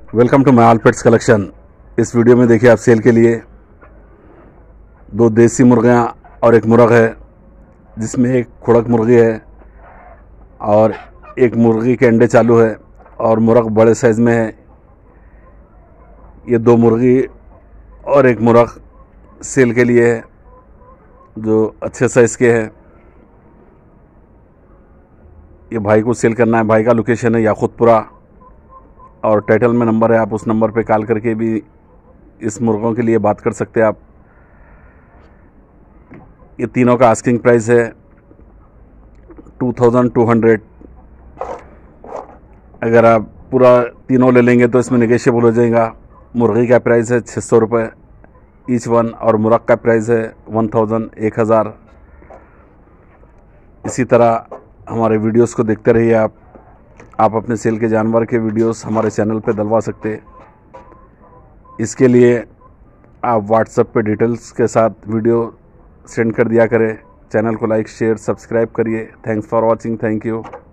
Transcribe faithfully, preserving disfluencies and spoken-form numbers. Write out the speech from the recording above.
Welcome to my all pets collection. इस video में देखिए आप सेल के लिए दो देसी मुर्गियाँ और एक मुर्ग है, जिसमें एक खुड़क मुर्गी है और एक मुर्गी के अंडे चालू है और मुर्ग बड़े साइज़ में है। ये दो मुर्गी और एक मुर्ग सेल के लिए है जो अच्छे साइज़ के हैं। ये भाई को सेल करना है। भाई का लोकेशन है याकुतपुरा और टाइटल में नंबर है, आप उस नंबर पे कॉल करके भी इस मुर्गों के लिए बात कर सकते हैं आप। ये तीनों का आस्किंग प्राइस है टू थाउजेंड टू हंड्रेड। अगर आप पूरा तीनों ले लेंगे तो इसमें नेगोशिएबल हो जाएगा। मुर्गी का प्राइस है छः सौ रुपये ईच वन और मुर्ग का प्राइस है वन थाउजेंड एक हज़ार। इसी तरह हमारे वीडियोस को देखते रहिए आप आप अपने सेल के जानवर के वीडियोस हमारे चैनल पे डलवा सकते हैं। इसके लिए आप व्हाट्सएप पे डिटेल्स के साथ वीडियो सेंड कर दिया करें। चैनल को लाइक शेयर सब्सक्राइब करिए। Thanks for watching. Thank you.